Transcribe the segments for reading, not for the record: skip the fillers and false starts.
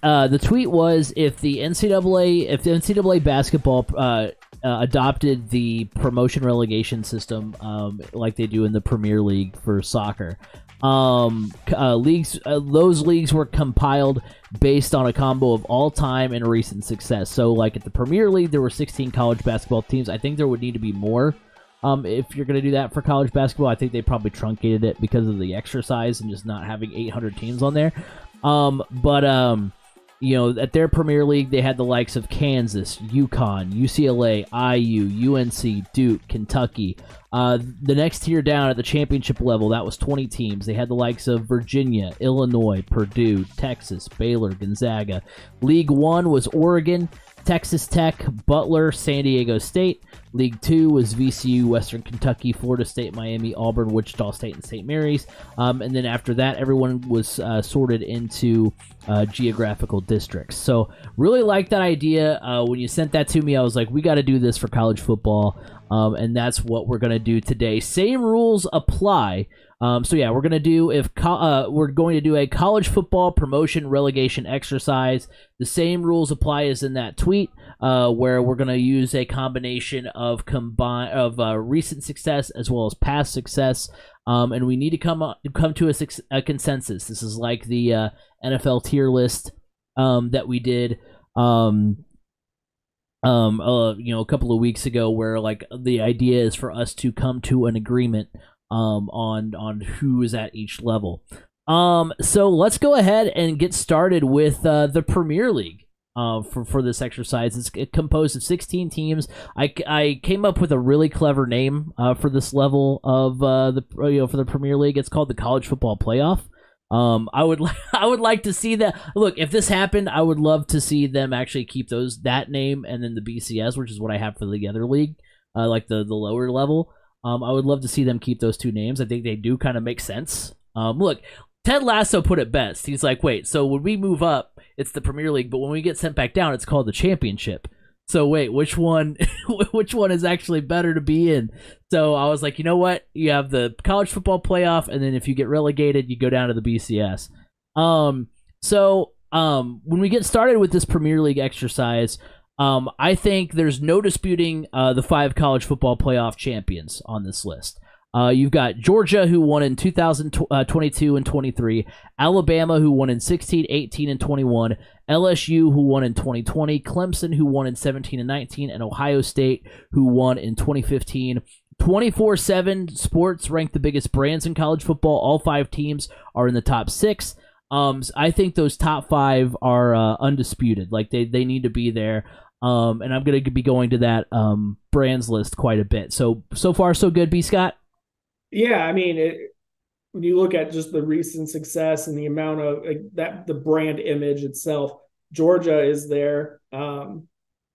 the tweet was if the NCAA basketball adopted the promotion relegation system like they do in the Premier League for soccer. Those leagues were compiled based on a combo of all-time and recent success. So, like at the Premier League, there were 16 college basketball teams. I think there would need to be more if you're going to do that for college basketball. I think they probably truncated it because of the exercise and just not having 800 teams on there. At their Premier League, they had the likes of Kansas, UConn, UCLA, IU, UNC, Duke, Kentucky. The next tier down at the championship level, that was 20 teams. They had the likes of Virginia, Illinois, Purdue, Texas, Baylor, Gonzaga. League One was Oregon, Texas Tech, Butler, San Diego State. League Two was VCU, Western Kentucky, Florida State, Miami, Auburn, Wichita State, and St. Mary's. And then after that, everyone was sorted into geographical districts. So really like that idea. When you sent that to me, I was like, we got to do this for college football. And that's what we're going to do today. Same rules apply. We're going to do a college football promotion relegation exercise. The same rules apply as in that tweet, where we're going to use a combination of recent success as well as past success, and we need to come to a consensus. This is like the NFL tier list that we did. A couple of weeks ago, where like the idea is for us to come to an agreement on who is at each level. So let's go ahead and get started with the Premier League for this exercise. It's composed of 16 teams. I came up with a really clever name for this level of for the Premier League. It's called the College Football Playoff. I would like to see that. Look, if this happened, I would love to see them actually keep that name and then the BCS, which is what I have for the other league, like the lower level. I would love to see them keep those two names. I think they do kind of make sense. Look, Ted Lasso put it best. He's like, wait, so when we move up, it's the Premier League, but when we get sent back down, it's called the Championship. So wait, which one is actually better to be in? So I was like, you know what? You have the College Football Playoff, and then if you get relegated, you go down to the BCS. When we get started with this Premier League exercise, I think there's no disputing the 5 College Football Playoff champions on this list. You've got Georgia, who won in 2022 and 23, Alabama, who won in 16, 18, and 21, LSU, who won in 2020, Clemson, who won in 17 and 19, and Ohio State, who won in 2015. 24/7 Sports ranked the biggest brands in college football. All 5 teams are in the top 6. I think those top 5 are undisputed. Like they need to be there. And I'm going to be going to that brands list quite a bit. So far, so good, B. Scott? Yeah, I mean, when you look at just the recent success and the amount of the brand image itself, Georgia is there. Clemson,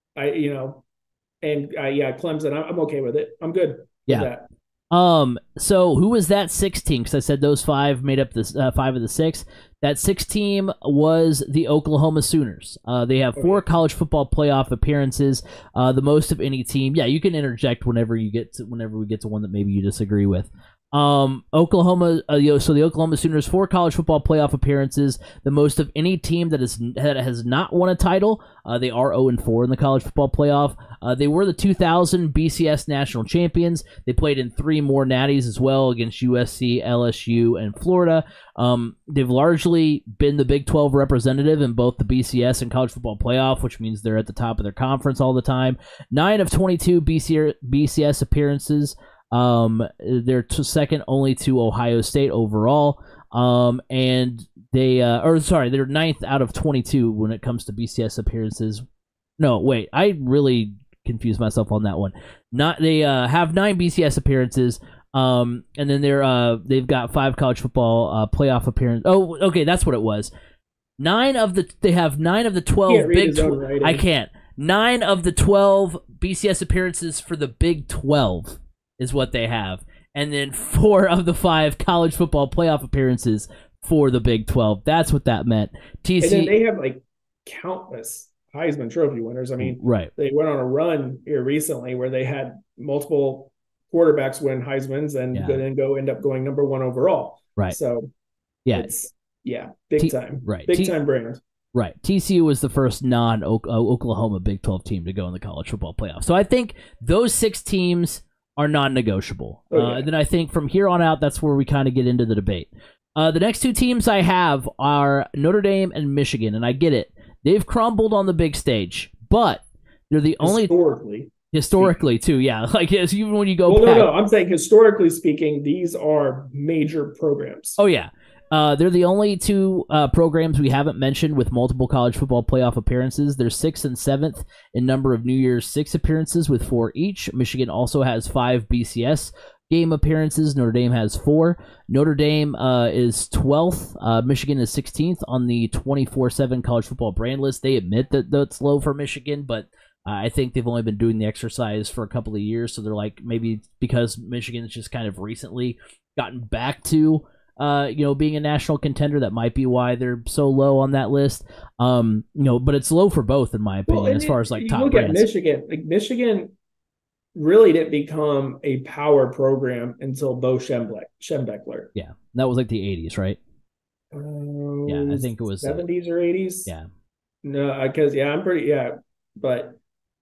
I'm okay with it. I'm good. Yeah. With that. So who was that 6 team? Because I said those 5 made up this 5 of the 6. That 6 team was the Oklahoma Sooners. They have 4 college football playoff appearances, the most of any team. Yeah, you can interject whenever we get to one that maybe you disagree with. Oklahoma, so the Oklahoma Sooners, 4 college football playoff appearances, the most of any team that has not won a title. They are 0-4 in the college football playoff. They were the 2000 BCS national champions. They played in 3 more natties as well against USC, LSU, and Florida. They've largely been the Big 12 representative in both the BCS and college football playoff, which means they're at the top of their conference all the time. 9 of 22 BCS appearances. They're second only to Ohio State overall. And they're 9th out of 22 when it comes to BCS appearances. No, wait, I really confused myself on that one. They have 9 BCS appearances. And then they've got 5 college football playoff appearances. Oh, okay, that's what it was. They have 9 of the 12 Big 12. I can't. 9 of the 12 BCS appearances for the Big 12 is what they have. And then 4 of the 5 college football playoff appearances for the Big 12. That's what that meant. And then they have like countless Heisman Trophy winners. I mean, right. They went on a run here recently where they had multiple quarterbacks win Heismans and then end up going number 1 overall. Right. So yeah, big time. Right. Big time brand. Right. TCU was the first non-Oklahoma Big 12 team to go in the college football playoff. So I think those 6 teams are non-negotiable. Oh, yeah. And then I think from here on out, that's where we kind of get into the debate. The next 2 teams I have are Notre Dame and Michigan, and I get it. They've crumbled on the big stage, but they're the only historically too. Yeah, like even when you go. Well, no, I'm saying historically speaking, these are major programs. Oh yeah. They're the only 2 programs we haven't mentioned with multiple college football playoff appearances. They're 6th and 7th in number of New Year's 6 appearances with 4 each. Michigan also has 5 BCS game appearances. Notre Dame has 4. Notre Dame is 12th. Michigan is 16th on the 24/7 college football brand list. They admit that that's low for Michigan, but I think they've only been doing the exercise for a couple of years, so they're like, maybe because Michigan's just kind of recently gotten back to being a national contender, that might be why they're so low on that list. But it's low for both, in my opinion, as far as like top brands. At Michigan, Michigan really didn't become a power program until Bo Schembechler. Yeah, that was like the 80s, right? Yeah, I think it was 70s or 80s. Yeah, no, because but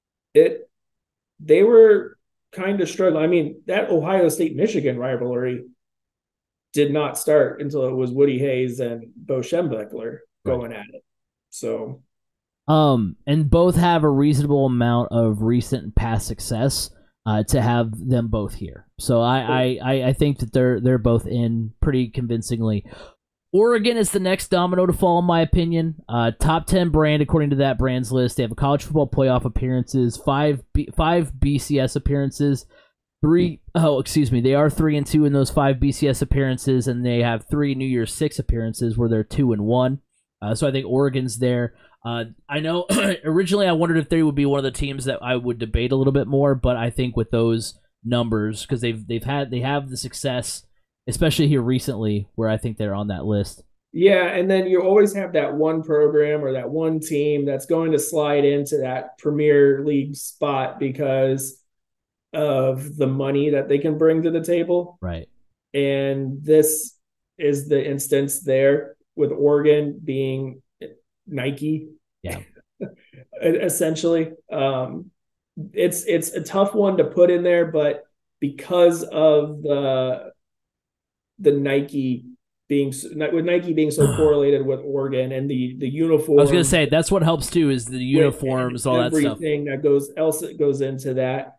they were kind of struggling. I mean, that Ohio State Michigan rivalry did not start until it was Woody Hayes and Bo Schembechler going at it. So, and both have a reasonable amount of recent and past success to have them both here. So I think that they're both in pretty convincingly. Oregon is the next domino to fall, in my opinion. Top 10 brand according to that brand's list. They have a college football playoff appearances, 5 BCS appearances. They are 3-2 in those 5 BCS appearances, and they have 3 New Year's 6 appearances where they're 2-1. So I think Oregon's there. I know originally I wondered if they would be one of the teams that I would debate a little bit more, but I think with those numbers, because they have the success, especially here recently, where I think they're on that list. Yeah, and then you always have that one program or that one team that's going to slide into that Premier League spot because of the money that they can bring to the table. Right. And this is the instance there with Oregon being Nike. Yeah. Essentially. It's a tough one to put in there, but because of the Nike being so correlated with Oregon and the uniform. I was going to say that's what helps too, is the uniforms, all that stuff. Everything that goes into that.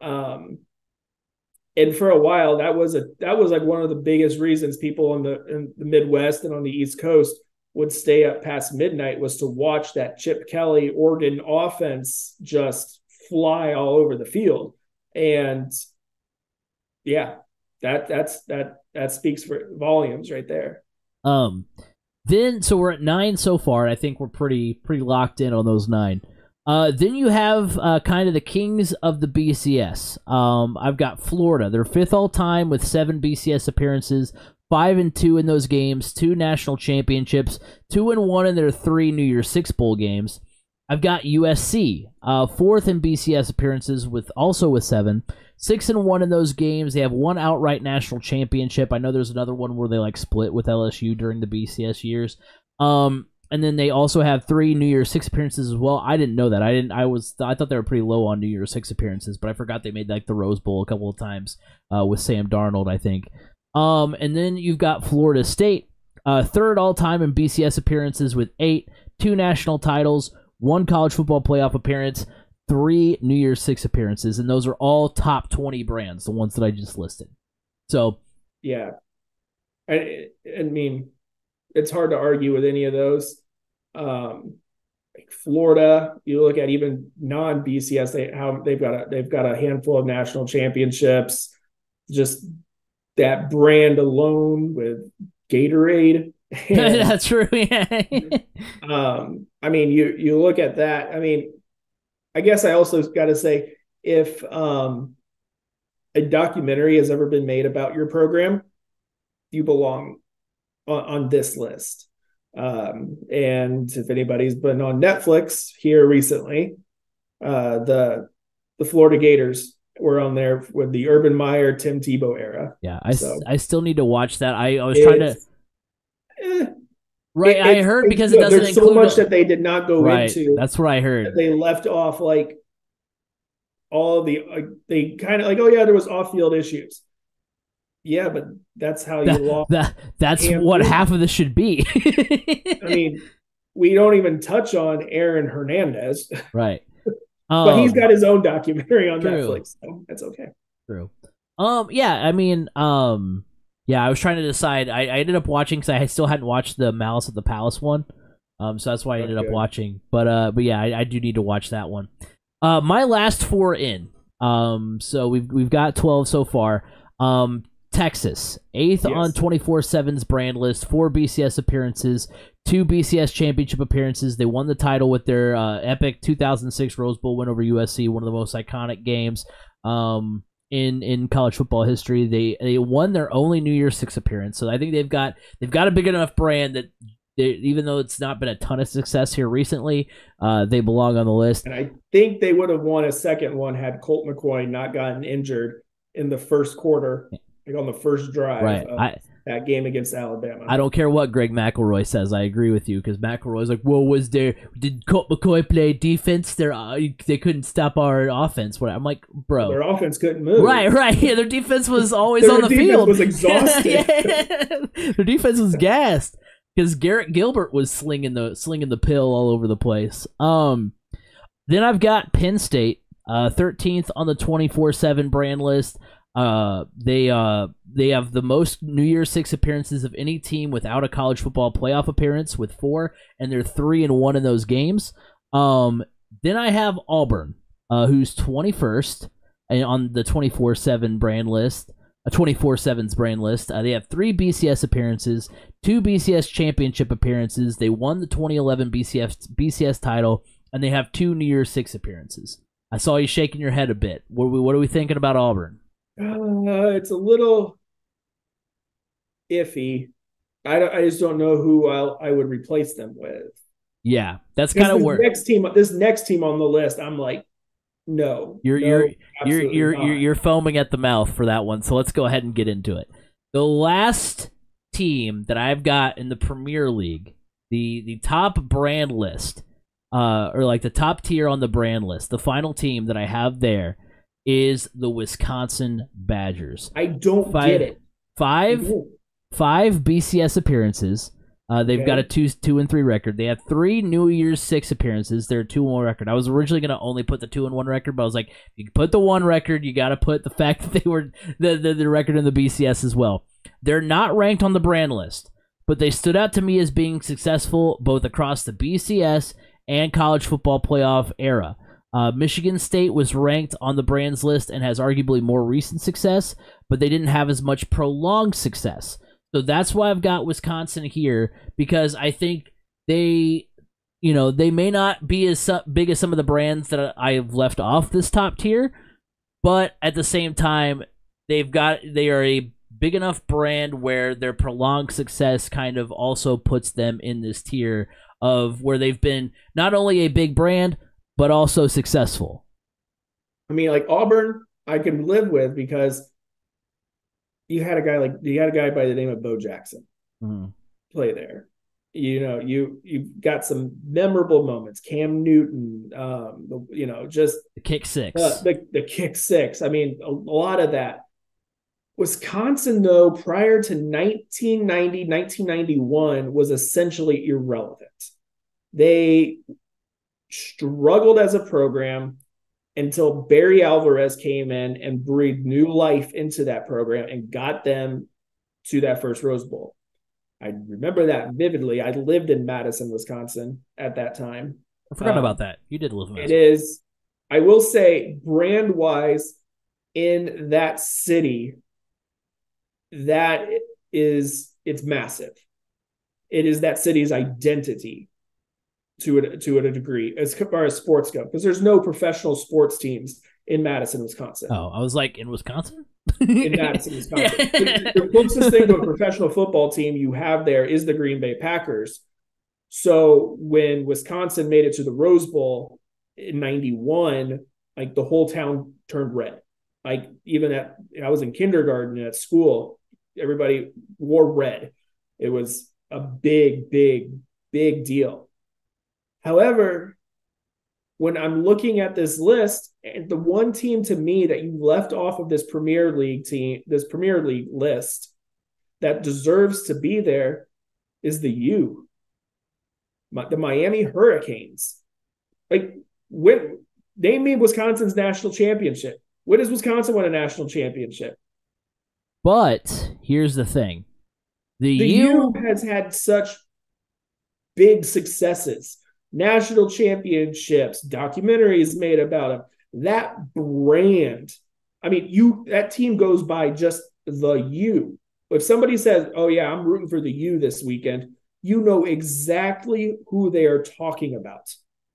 And for a while, that was like one of the biggest reasons people in the Midwest and on the East Coast would stay up past midnight, was to watch that Chip Kelly Oregon offense just fly all over the field. And yeah, that speaks for volumes right there. Then so we're at 9 so far. I think we're pretty locked in on those 9. Then you have kind of the kings of the BCS. I've got Florida. They're 5th all time with 7 BCS appearances, 5-2 in those games, 2 national championships, 2-1 in their 3 New Year's 6 bowl games. I've got USC, 4th in BCS appearances with 7, 6-1 in those games. They have 1 outright national championship. I know there's another one where they like split with LSU during the BCS years. And then they also have 3 New Year's 6 appearances as well. I didn't know that. I thought they were pretty low on New Year's 6 appearances, but I forgot they made like the Rose Bowl a couple of times with Sam Darnold, I think. And then you've got Florida State, 3rd all time in BCS appearances with 8, 2 national titles, 1 college football playoff appearance, 3 New Year's 6 appearances, and those are all top 20 brands, the ones that I just listed. So, yeah, I mean, it's hard to argue with any of those. Like Florida, you look at even non-BCS, they've got a handful of national championships. Just that brand alone with Gatorade. That's true. Yeah. I mean, you look at that. I mean, I guess I also got to say, if a documentary has ever been made about your program, you belong on this list. And if anybody's been on Netflix here recently, the Florida Gators were on there with the Urban Meyer, Tim Tebow era. Yeah, I still need to watch that. I was trying to. Right, I heard it's because it good. doesn't There's so include. much that they did not go Right, into that's what I that heard. they left off like all of the they kind of like, oh yeah, there was off-field issues. Yeah, but that's how you lost That's Cam what Newton. half of this should be. I mean, we don't even touch on Aaron Hernandez, Right. but he's got his own documentary on True. Netflix, so that's okay. True. Yeah, I mean, yeah, I was trying to decide. I ended up watching because I still hadn't watched the Malice at the Palace one. So that's why I ended up Okay. watching. But yeah, I do need to watch that one. My last four in. So we've got 12 so far. Texas, eighth on Yes. 24/7's brand list, 4 BCS appearances, 2 BCS championship appearances. They won the title with their epic 2006 Rose Bowl win over USC, one of the most iconic games in college football history. They won their only New Year's Six appearance, so I think they've got a big enough brand that even though it's not been a ton of success here recently, they belong on the list. And I think they would have won a second one had Colt McCoy not gotten injured in the first quarter, like on the first drive Right. of that game against Alabama. I don't care what Greg McElroy says. I agree with you because McElroy's like, "Well, did Colt McCoy play defense? They couldn't stop our offense." What I'm like, bro, Their offense couldn't move. right. Yeah, their defense was always Their on the defense field. was exhausted. Yeah. Their defense was gassed because Garrett Gilbert was slinging the pill all over the place. Then I've got Penn State, 13th on the 24/7 brand list. They have the most New Year's Six appearances of any team without a college football playoff appearance with 4, and they're 3-1 in those games. Then I have Auburn, who's 21st on the 24/7 brand list. 24/7's brand list. They have 3 BCS appearances, 2 BCS championship appearances. They won the 2011 BCS title, and they have 2 New Year's Six appearances. I saw you shaking your head a bit. What are we thinking about Auburn? It's a little iffy. I just don't know who I would replace them with. Yeah, that's kind of where This next team on the list, I'm like, no, you're foaming at the mouth for that one. So let's go ahead and get into it. The last team that I've got in the Premier League, the top brand list, or like the top tier on the brand list, the final team that I have there is the Wisconsin Badgers. I don't get it. Five BCS appearances. They've got a 2-3 record. They have 3 New Year's Six appearances. They're a 2-1 record. I was originally going to only put the 2-1 record, but I was like, if you put the 1 record, you got to put the fact that they were the record in the BCS as well. They're not ranked on the brand list, but they stood out to me as being successful both across the BCS and college football playoff era. Michigan State was ranked on the brands list and has arguably more recent success, but they didn't have as much prolonged success. So that's why I've got Wisconsin here, because I think they may not be as big as some of the brands that I've left off this top tier, but at the same time, they are a big enough brand where their prolonged success kind of also puts them in this tier of where they've been not only a big brand, but also successful. I mean, like Auburn, I can live with because you had a guy by the name of Bo Jackson play there. You got some memorable moments. Cam Newton, just the kick six. The kick six. I mean, a lot of that. Wisconsin, though, prior to 1990, 1991, was essentially irrelevant. They struggled as a program until Barry Alvarez came in and breathed new life into that program and got them to that first Rose Bowl. I remember that vividly. I lived in Madison, Wisconsin at that time. I forgot about that. You did live in Madison. It is, I will say, brand-wise, in that city, it's massive. It is that city's identity to a degree as far as sports go, because there's no professional sports teams in Madison, Wisconsin. Oh, I was like, in Wisconsin? In Madison, Wisconsin. Yeah. The closest thing to a professional football team you have there is the Green Bay Packers. So when Wisconsin made it to the Rose Bowl in 91, like the whole town turned red. Like I was in kindergarten at school, everybody wore red. It was a big, big, big deal. However, when I'm looking at this list, and the one team to me that you left off of this Premier League list that deserves to be there is the Miami Hurricanes. Like, name me Wisconsin's national championship. When does Wisconsin win a national championship? But here's the thing: the U has had such big successes, national championships, documentaries made about them. That brand, I mean, that team goes by just the U. If somebody says, "Oh yeah, I'm rooting for the U this weekend," you know exactly who they are talking about.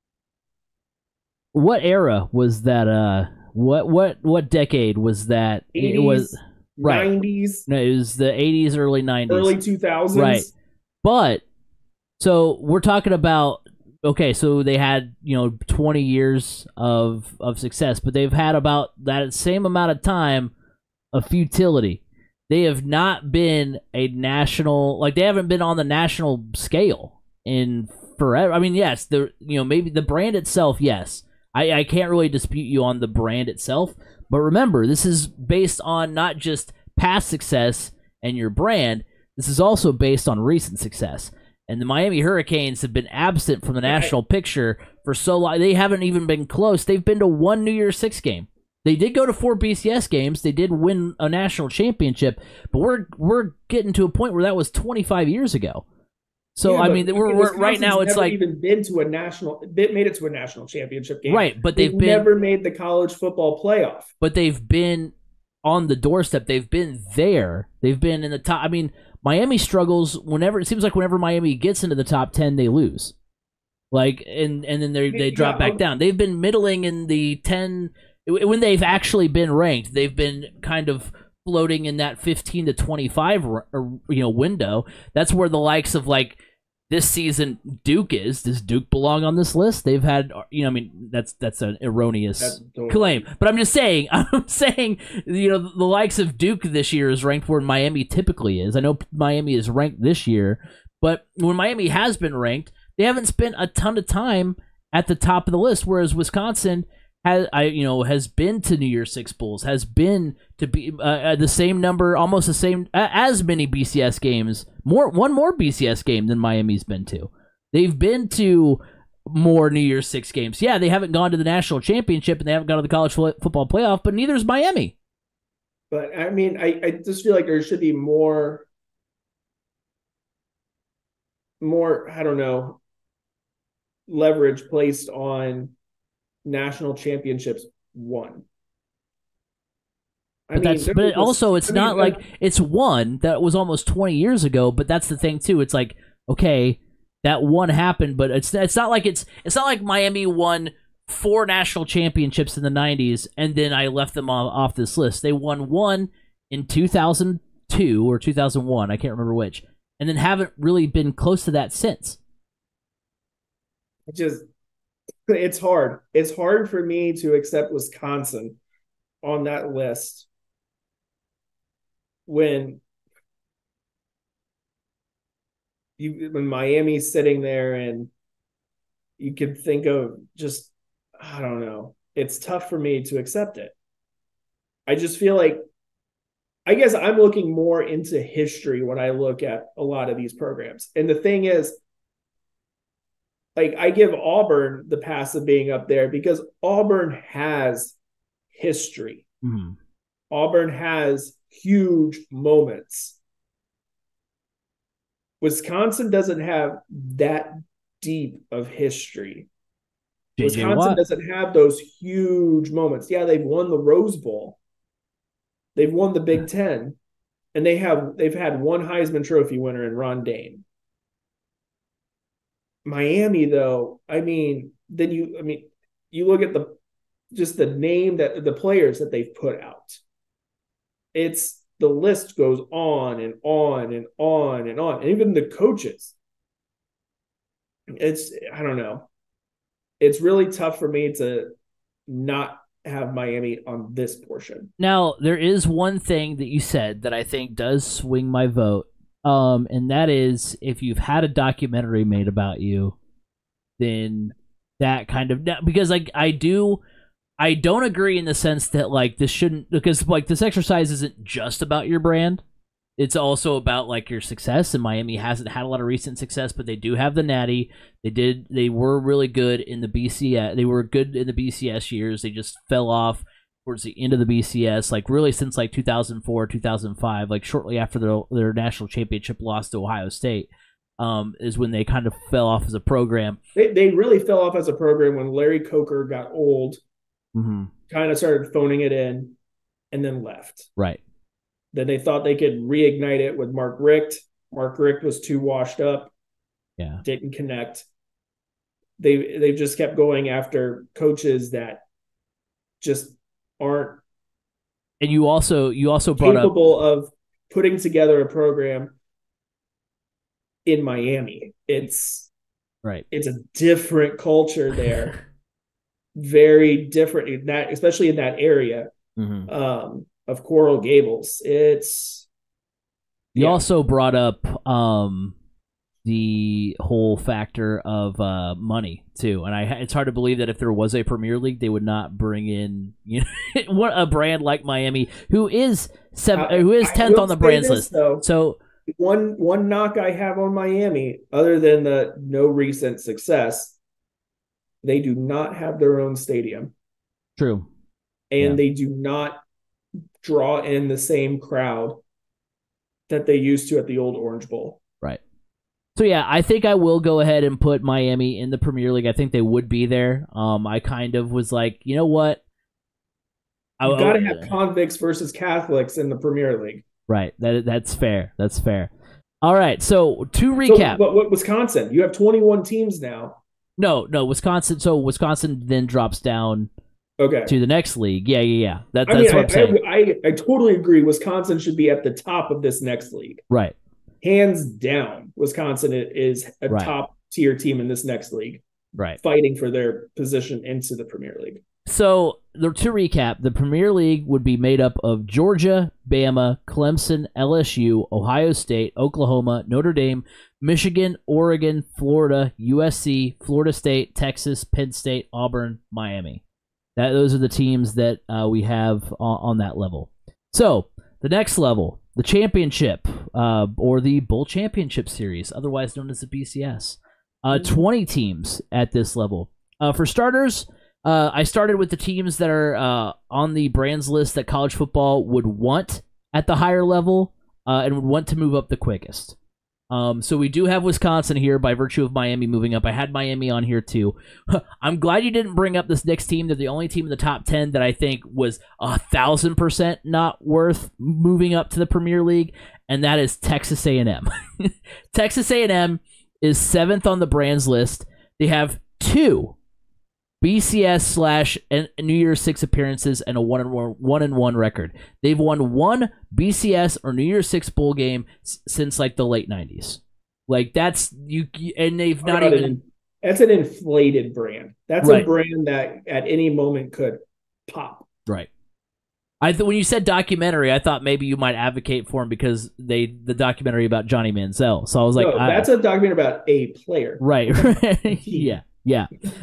What era was that? What decade was that? 80s, it was right. 90s. No, it was the 80s, early 90s, early 2000s. Right. But so we're talking about, okay, so they had 20 years of success, but they've had about that same amount of time of futility. They have not been a national, like they haven't been on the national scale in forever. I mean, yes, maybe the brand itself, yes. I can't really dispute you on the brand itself, but remember, this is based on not just past success and your brand. This is also based on recent success. And the Miami Hurricanes have been absent from the national picture for so long. They haven't even been close. They've been to one New Year's Six game. They did go to 4 BCS games. They did win a national championship, but we're getting to a point where that was 25 years ago. So yeah, I mean, we're right now. It's like even made it to a national championship game, right? But they've never made the college football playoff. But they've been on the doorstep. They've been there. They've been in the top. I mean, Miami struggles whenever it seems like whenever Miami gets into the top 10, they lose. Like and then they drop back down. They've been middling in the 10 when they've actually been ranked. They've been kind of floating in that 15 to 25 window. That's where the likes of like this season Duke is. Does Duke belong on this list? They've had, I mean, that's an erroneous claim. But I'm saying, the likes of Duke this year is ranked where Miami typically is. I know Miami is ranked this year, but when Miami has been ranked, they haven't spent a ton of time at the top of the list, whereas Wisconsin has been to New Year's Six Bowls, has been to be the same number, almost the same as many BCS games, one more BCS game than Miami's been to. They've been to more New Year's Six games. Yeah, they haven't gone to the national championship and they haven't gone to the college football playoff, but neither is Miami. But I mean, I just feel like there should be more, I don't know, leverage placed on national championships won. But also it's not like it's one that was almost 20 years ago. But that's the thing too. It's like, okay, that one happened, but it's not like Miami won 4 national championships in the 90s and then I left them off this list. They won one in 2002 or 2001, I can't remember which, and then haven't really been close to that since. It's hard. It's hard for me to accept Wisconsin on that list when Miami's sitting there and you can think of just, I don't know. It's tough for me to accept it. I just feel like, I guess I'm looking more into history when I look at a lot of these programs. And the thing is, like, I give Auburn the pass of being up there because Auburn has history. Mm-hmm. Auburn has huge moments. Wisconsin doesn't have that deep of history. Wisconsin doesn't have those huge moments. Yeah, they've won the Rose Bowl. They've won the Big Ten. And they've had one Heisman Trophy winner in Ron Dayne. Miami, though, you look at the name that the players that they've put out. It's the list goes on and on and on and on. And even the coaches. I don't know. It's really tough for me to not have Miami on this portion. Now, there is one thing that you said that I think does swing my vote, And that is if you've had a documentary made about you, then that kind of because like I don't agree in the sense that like this shouldn't because like this exercise isn't just about your brand. It's also about like your success. And Miami hasn't had a lot of recent success, but they do have the Natty. They were really good in the BCS. They were good in the BCS years. They just fell off towards the end of the BCS, like really since like 2004, 2005, like shortly after their national championship loss to Ohio State, is when they kind of fell off as a program. They really fell off as a program when Larry Coker got old, kind of started phoning it in, and then left. Right. Then they thought they could reignite it with Mark Richt. Mark Richt was too washed up. Yeah. Didn't connect. They've just kept going after coaches that just aren't. And you also brought capable of putting together a program in Miami. It's right. It's a different culture there. Very different in that, especially in that area. Of Coral Gables. You also brought up the whole factor of money too, and it's hard to believe that if there was a Premier League, they would not bring in a brand like Miami, who is 10th on the brands list. Though, so one knock I have on Miami, other than the no recent success, they do not have their own stadium. True, and they do not draw in the same crowd that they used to at the old Orange Bowl. Right. So yeah, I think I will go ahead and put Miami in the Premier League. I think they would be there. I kind of was like, you know what? You got to have convicts versus Catholics in the Premier League. Right. That's fair. That's fair. All right. So to recap, but what Wisconsin? You have 21 teams now. No, Wisconsin. So Wisconsin then drops down. Okay. To the next league. Yeah. That's what I'm saying. I totally agree. Wisconsin should be at the top of this next league. Right. Hands down, Wisconsin is a top tier team in this next league. Right. Fighting for their position into the Premier League. So, to recap, the Premier League would be made up of Georgia, Bama, Clemson, LSU, Ohio State, Oklahoma, Notre Dame, Michigan, Oregon, Florida, USC, Florida State, Texas, Penn State, Auburn, Miami. Those are the teams that we have on that level. So, the next level, the championship, or the Bowl Championship Series, otherwise known as the BCS. 20 teams at this level. For starters, I started with the teams that are on the brands list that college football would want at the higher level and would want to move up the quickest. So we do have Wisconsin here by virtue of Miami moving up. I had Miami on here too. I'm glad you didn't bring up this next team. They're the only team in the top 10 that I think was 1,000% not worth moving up to the Premier League, and that is Texas A&M. Texas A&M is 7th on the brands list. They have 2 BCS / New Year's Six appearances and a 1-1 record. They've won 1 BCS or New Year's Six bowl game since like the late 90s. Like that's and they've not even. That's an inflated brand. That's a brand that at any moment could pop. Right. When you said documentary, I thought maybe you might advocate for him because the documentary about Johnny Manziel. So I was like, no, that's a documentary about a player. Right. Yeah.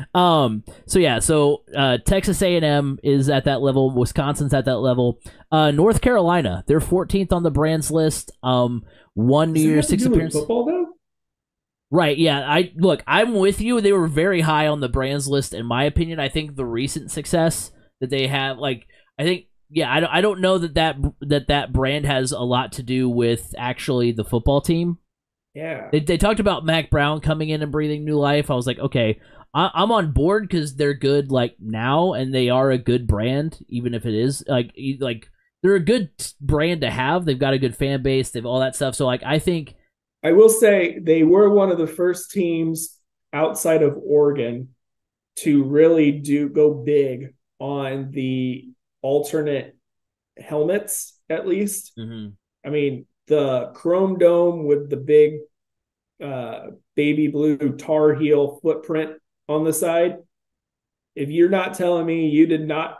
So Texas A&M is at that level. Wisconsin's at that level. North Carolina, they're 14th on the brands list. 1 New Year's Six appearance. Football though? Right. Yeah. I'm with you. They were very high on the brands list, in my opinion. I think the recent success that they have, I don't know that brand has a lot to do with actually the football team. Yeah. They talked about Mac Brown coming in and breathing new life. I was like, okay, I'm on board because they're good now, and they are a good brand, even if it is like they're a good brand to have. They've got a good fan base. They've all that stuff. So I think I will say they were one of the first teams outside of Oregon to really go big on the alternate helmets, at least. Mm-hmm. I mean, the chrome dome with the big baby blue Tar Heel footprint on the side. If you're not telling me you did not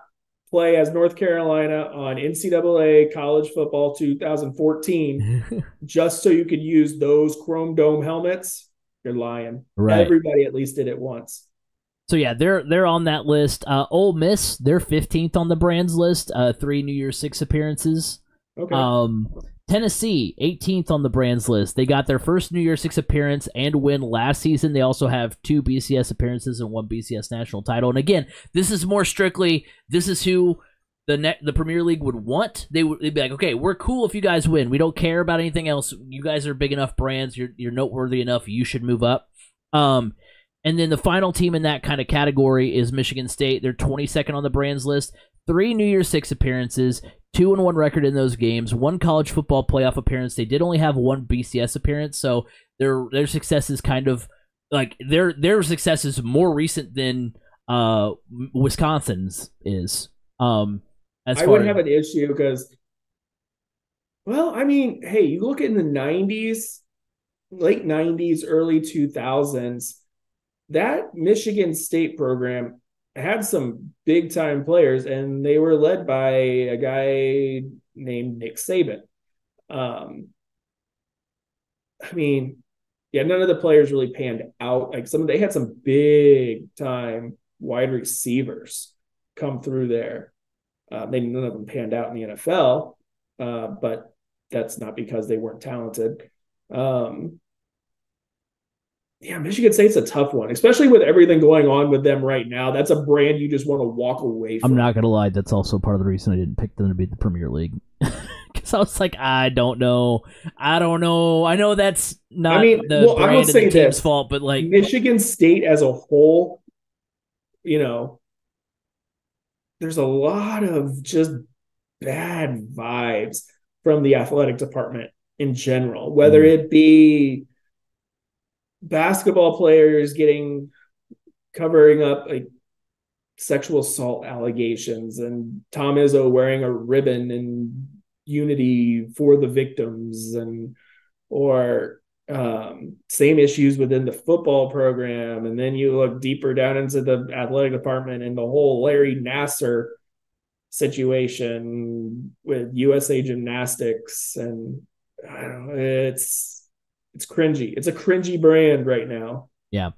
play as North Carolina on NCAA College Football 2014 just so you could use those Chrome Dome helmets, you're lying. Right. Everybody at least did it once. So yeah, they're on that list. Ole Miss, they're 15th on the brands list. 3 New Year's Six appearances. Okay. Tennessee, 18th on the brands list. They got their first New Year's Six appearance and win last season. They also have 2 BCS appearances and 1 BCS national title. And again, this is more strictly, this is who the Premier League would want. They'd be like, okay, we're cool if you guys win. We don't care about anything else. You guys are big enough brands. You're noteworthy enough. You should move up. And then the final team in that kind of category is Michigan State. They're 22nd on the brands list. 3 New Year's Six appearances, 2-1 record in those games, 1 college football playoff appearance. They did only have 1 BCS appearance, so their success is kind of like their success is more recent than Wisconsin's is. I would have an issue because, well, I mean, hey, you look in the 90s, late 90s, early 2000s, that Michigan State program had some big time players, and they were led by a guy named Nick Saban. I mean, yeah, none of the players really panned out. Like they had some big time wide receivers come through there. Maybe none of them panned out in the NFL, but that's not because they weren't talented. Yeah, Michigan State's a tough one, especially with everything going on with them right now. That's a brand you just want to walk away from. I'm not going to lie. That's also part of the reason I didn't pick them to be the Premier League. Because I was like, I don't know. I know that's not the brand of the team's fault, but like Michigan State as a whole, there's a lot of just bad vibes from the athletic department in general, whether it be basketball players covering up like sexual assault allegations and Tom Izzo wearing a ribbon in unity for the victims, or same issues within the football program. And then you look deeper down into the athletic department and the whole Larry Nassar situation with USA Gymnastics. And I don't know, it's cringy. It's a cringy brand right now. Yeah.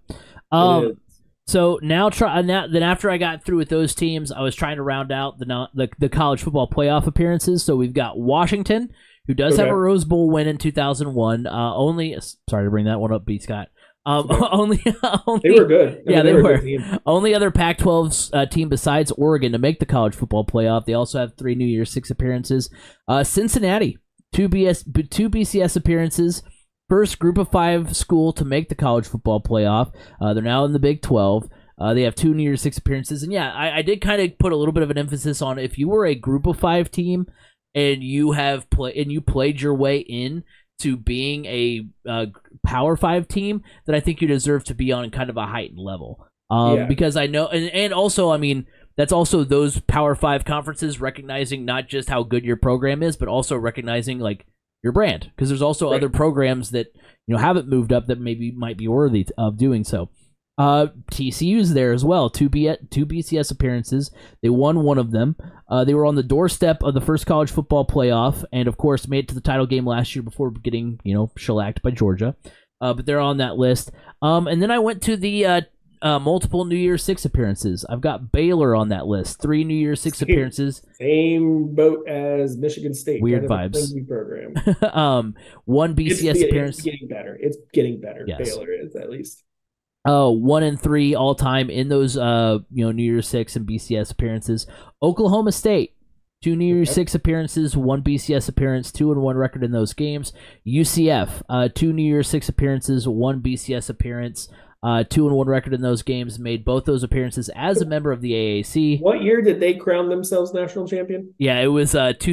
So then after I got through with those teams, I was trying to round out the college football playoff appearances. So we've got Washington, who does have a Rose Bowl win in 2001. Sorry to bring that one up, B. Scott. Only they were good. They were. Only other Pac-12 team besides Oregon to make the college football playoff. They also have 3 New Year's Six appearances. Cincinnati, 2 BCS appearances. First Group of 5 school to make the college football playoff. They're now in the Big 12. They have 2 New Year's Six appearances. And yeah, I did kind of put a little bit of an emphasis on if you were a Group of 5 team and you played your way in to being a Power 5 team, then I think you deserve to be on kind of a heightened level. Because I know, and also, I mean, that's also those Power 5 conferences recognizing not just how good your program is, but also recognizing like your brand, because there's also other programs that haven't moved up that maybe might be worthy of doing so. TCU's there as well, 2 BCS appearances. They won 1 of them. They were on the doorstep of the first college football playoff, and of course made it to the title game last year before getting shellacked by Georgia. But they're on that list. And then I went to the multiple New Year's Six appearances. I've got Baylor on that list. 3 New Year's Six appearances. Same boat as Michigan State. Weird vibes. Program. 1 BCS appearance. It's getting better. It's getting better. Yes. Baylor is, at least. 1 and 3 all time in those New Year's Six and BCS appearances. Oklahoma State, 2 New Year's Six appearances, 1 BCS appearance, 2-1 record in those games. UCF, 2 New Year's Six appearances, 1 BCS appearance, 2-1 record in those games. Made both those appearances as a member of the AAC. What year did they crown themselves national champion? Yeah, it was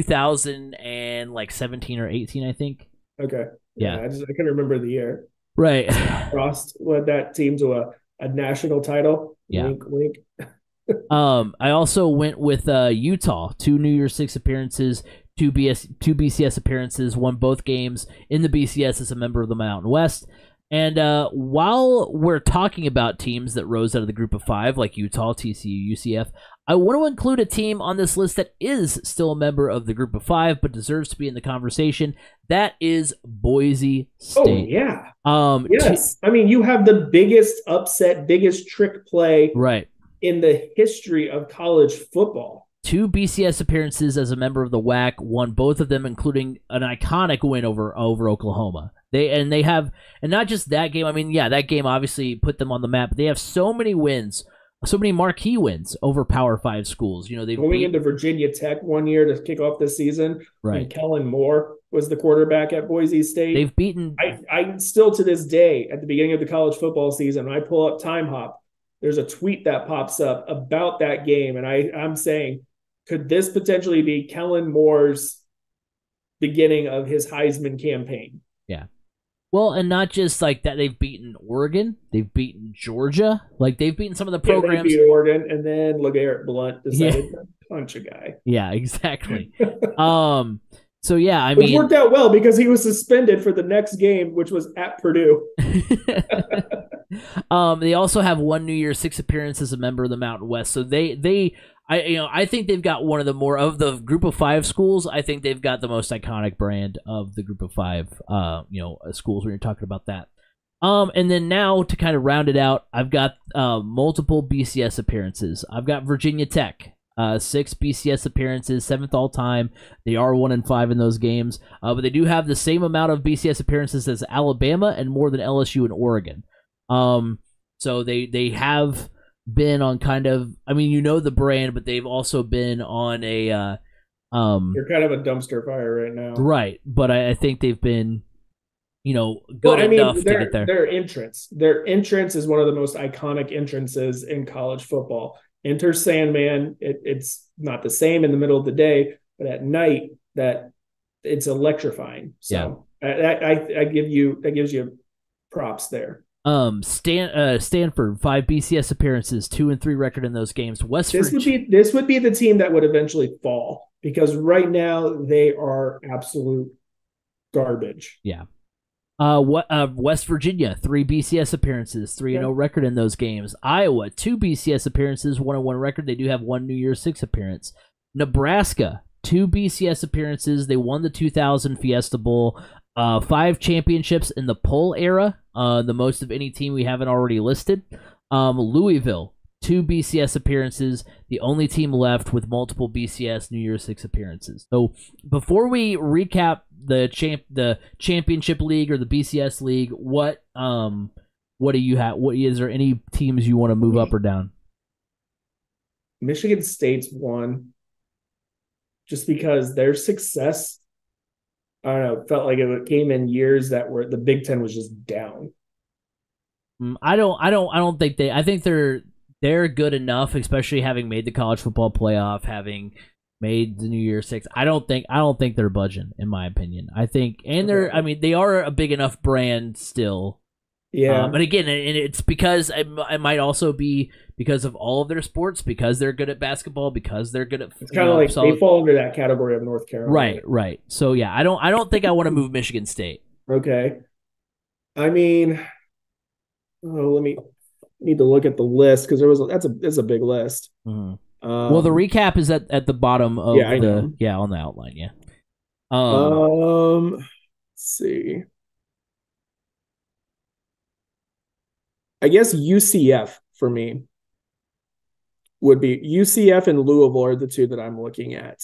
2017 or 18, I think. Okay. Yeah, I couldn't remember the year. Right. Crossed led that team to a national title. Yeah. Wink, wink. I also went with Utah, 2 New Year's Six appearances, 2 BCS appearances, won both games in the BCS as a member of the Mountain West. And while we're talking about teams that rose out of the Group of 5, like Utah, TCU, UCF, I want to include a team on this list that is still a member of the group of five, but deserves to be in the conversation. That is Boise Oh State. yeah. Yes. I mean, you have the biggest upset, biggest trick play Right. in the history of college football. 2 BCS appearances as a member of the WAC, won both of them, including an iconic win over Oklahoma. They have, and not just that game. I mean, yeah, that game obviously put them on the map. But they have so many wins, so many marquee wins over Power Five schools. You know, they've going into Virginia Tech one year to kick off this season. Right. And Kellen Moore was the quarterback at Boise State. They've beaten. I still to this day at the beginning of the college football season, when I pull up Time Hop, there's a tweet that pops up about that game, and I'm saying, could this potentially be Kellen Moore's beginning of his Heisman campaign? Yeah. Well, and not just like that, they've beaten Oregon, they've beaten Georgia, like they've beaten some of the programs. They beat Oregon, and then LeGarrette Blunt decided to punch a guy. Yeah, exactly. So yeah, I mean, it worked out well because he was suspended for the next game, which was at Purdue. They also have one New Year's Six appearance as a member of the Mountain West. So I think they've got one of the more of the group of five schools. I think they've got the most iconic brand of the group of five, schools when you're talking about that. And then now to kind of round it out, I've got multiple BCS appearances. I've got Virginia Tech, 6 BCS appearances, 7th all time. They are 1-5 in those games, but they do have the same amount of BCS appearances as Alabama and more than LSU and Oregon. So they have been on kind of, I mean, you know the brand, but they've also been on a you're kind of a dumpster fire right now, right? But I think they've been, good enough to get there. Their entrance is one of the most iconic entrances in college football. Enter Sandman. It's not the same in the middle of the day, but at night that it's electrifying. So yeah. I give you, that gives you props there. Stanford, 5 BCS appearances, 2-3 record in those games. This would be the team that would eventually fall, because right now they are absolute garbage. Yeah. West Virginia, 3 BCS appearances, 3-0 record in those games. Iowa, 2 BCS appearances, 1-1 record. They do have 1 New Year's Six appearance. Nebraska, 2 BCS appearances. They won the 2000 Fiesta Bowl. 5 championships in the Poll era, the most of any team we haven't already listed. Louisville, 2 BCS appearances, the only team left with multiple BCS New Year's Six appearances. So before we recap the championship league or the BCS league, what do you have? What is there any teams you want to move up or down? Michigan State's one, just because their success, I don't know, felt like it came in years that were the Big Ten was just down. I don't think I think they're good enough, especially having made the college football playoff, having made the New Year's Six. I don't think they're budging, in my opinion. I think, and they are a big enough brand still. Yeah. But again, and it's because it might also be because of all of their sports, because they're good at basketball, because they're good at. It's kind of like they fall under that category of North Carolina. Right. So yeah, I don't think I want to move Michigan State. Okay. I mean, let me need to look at the list, because that's a big list. Mm-hmm. Well, the recap is at the bottom of on the outline. Yeah. Let's see. I guess UCF for me would be UCF and Louisville are the two that I'm looking at.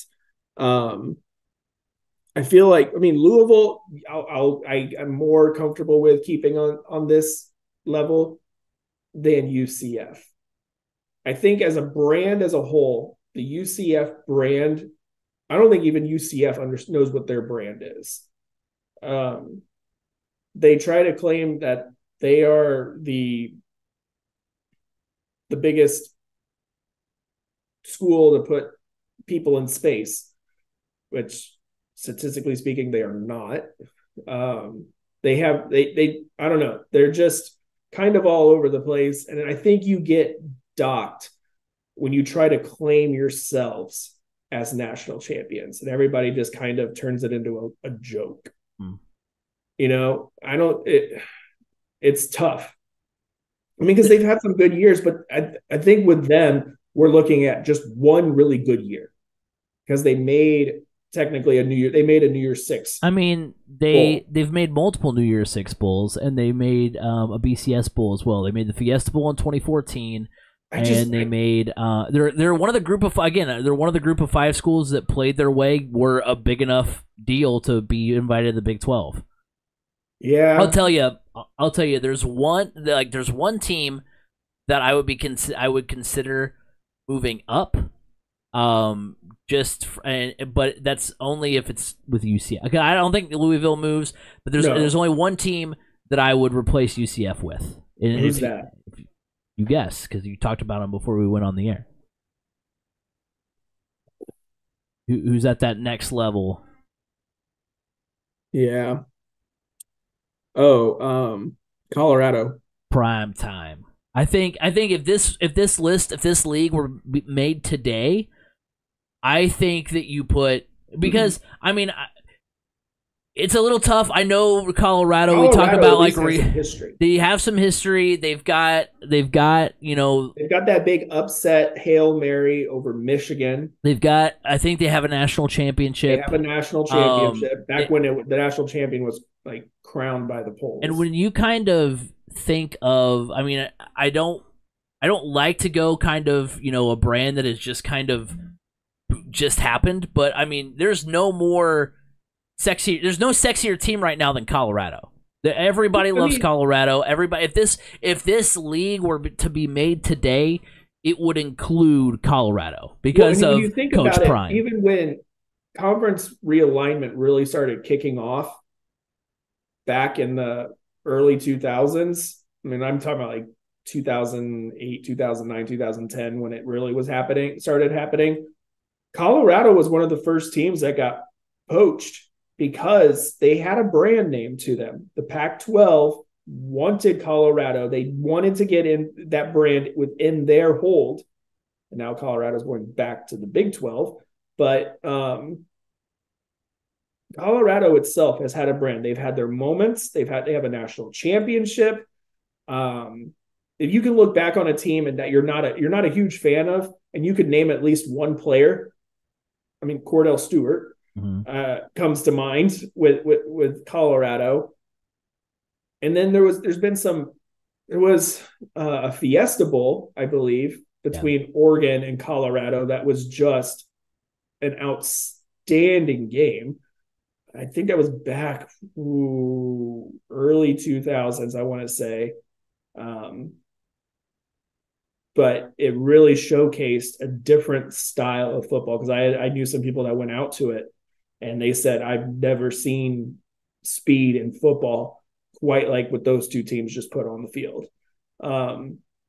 I feel like, Louisville, I'm more comfortable with keeping on this level than UCF. I think as a brand as a whole, the UCF brand, I don't think even UCF knows what their brand is. They try to claim that they are the biggest school to put people in space, which statistically speaking, they are not. They I don't know. They're just kind of all over the place. And I think you get docked when you try to claim yourselves as national champions, and everybody just kind of turns it into a joke. It's tough. Because they've had some good years, but I think with them, we're looking at just one really good year because they made technically a New Year. They made a New Year's Six. I mean, they've made multiple New Year's Six bowls, and they made a BCS bowl as well. They made the Fiesta Bowl in 2014. They made they're one of the group of they're one of the group of 5 schools that played their way, were a big enough deal to be invited to the Big 12. Yeah, I'll tell you. There's one team that I would consider moving up. But that's only if it's with UCF. Okay, I don't think Louisville moves, but there's only one team that I would replace UCF with. Who's that? You guess, because you talked about them before we went on the air. Who's at that next level? Yeah. Oh, Colorado. Prime time. I think if this league were made today, I think that you put, because I mean, it's a little tough. I know Colorado we talk about like history. They have some history. They've got they've got that big upset Hail Mary over Michigan. I think they have a national championship. They have a national championship back when the national champion was like crowned by the polls. And when you kind of think of, I mean, I don't like to go kind of, a brand that is just kind of just happened, but I mean, there's no sexier team right now than Colorado. Everybody loves Colorado. Everybody, if this league were to be made today, it would include Colorado because of Coach Prime. Even when conference realignment really started kicking off back in the early 2000s, I mean, I'm talking about like 2008, 2009, 2010, when it really started happening. Colorado was one of the first teams that got poached because they had a brand name to them. The Pac-12 wanted Colorado. They wanted to get in that brand within their hold. And now Colorado's going back to the Big 12. But Colorado itself has had a brand. They've had their moments. They have a national championship. If you can look back on a team and that you're not a huge fan of, and you could name at least one player, I mean, Cordell Stewart comes to mind with Colorado. And then there was a Fiesta Bowl, I believe, between Oregon and Colorado that was just an outstanding game. I think that was back early 2000s, I want to say. But it really showcased a different style of football, because I knew some people that went out to it and they said, I've never seen speed in football quite like what those two teams just put on the field. I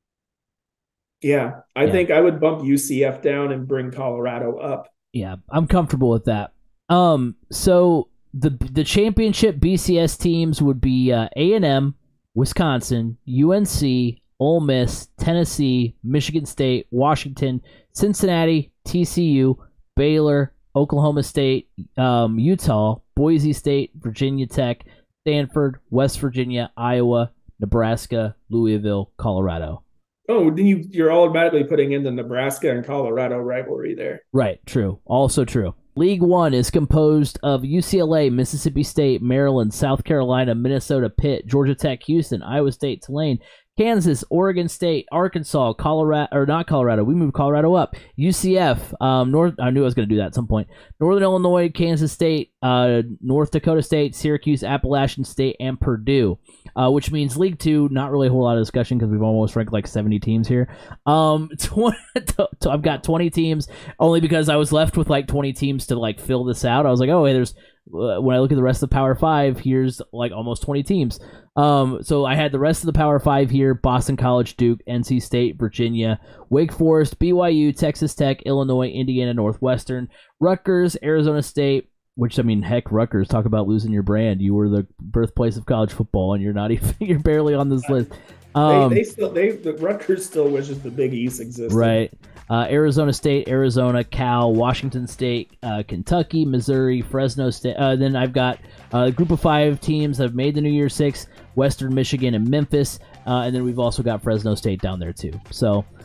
think I would bump UCF down and bring Colorado up. Yeah, I'm comfortable with that. So the championship BCS teams would be A&M, Wisconsin, UNC, Ole Miss, Tennessee, Michigan State, Washington, Cincinnati, TCU, Baylor, Oklahoma State, Utah, Boise State, Virginia Tech, Stanford, West Virginia, Iowa, Nebraska, Louisville, Colorado. Oh, then you're automatically putting in the Nebraska and Colorado rivalry there. Right, true. Also true. League One is composed of UCLA, Mississippi State, Maryland, South Carolina, Minnesota, Pitt, Georgia Tech, Houston, Iowa State, Tulane, Kansas, Oregon State, Arkansas, Colorado, or not Colorado. We moved Colorado up. UCF, I knew I was going to do that at some point. Northern Illinois, Kansas State, North Dakota State, Syracuse, Appalachian State, and Purdue. Which means League Two, not really a whole lot of discussion because we've almost ranked like 70 teams here. I've got 20 teams only because I was left with like 20 teams to like fill this out. I was like, oh, hey, there's when I look at the rest of the Power Five, here's like almost 20 teams. So I had the rest of the Power Five here: Boston College, Duke, NC State, Virginia, Wake Forest, BYU, Texas Tech, Illinois, Indiana, Northwestern, Rutgers, Arizona State. Which, I mean, heck, Rutgers, talk about losing your brand. You were the birthplace of college football, and you're barely on this list. The Rutgers still wishes the Big East existed. Right. Arizona State, Arizona, Cal, Washington State, Kentucky, Missouri, Fresno State. Then I've got a group of 5 teams that have made the New Year's Six: Western Michigan and Memphis. And then we've also got Fresno State down there too. So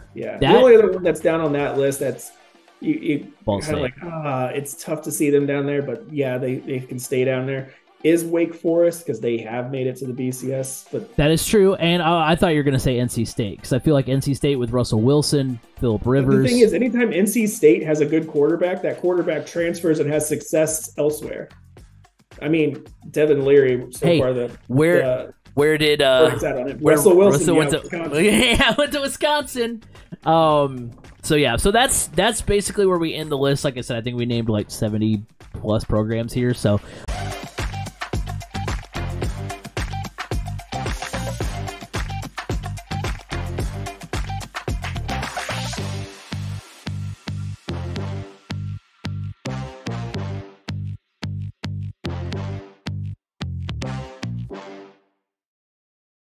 Yeah. The That only other one that's down on that list that's you Ball kind of State. like it's tough to see them down there, but yeah, they can stay down there. Is Wake Forest because they have made it to the BCS, but That is true, and I thought you were going to say NC State because I feel like NC State with Russell Wilson, Philip the Rivers. thing is, anytime NC State has a good quarterback, that quarterback transfers and has success elsewhere. I mean, Devin Leary so far Where did Russell Wilson went to Wisconsin. Yeah, went to Wisconsin. So that's basically where we end the list. Like I said, I think we named like 70 plus programs here. So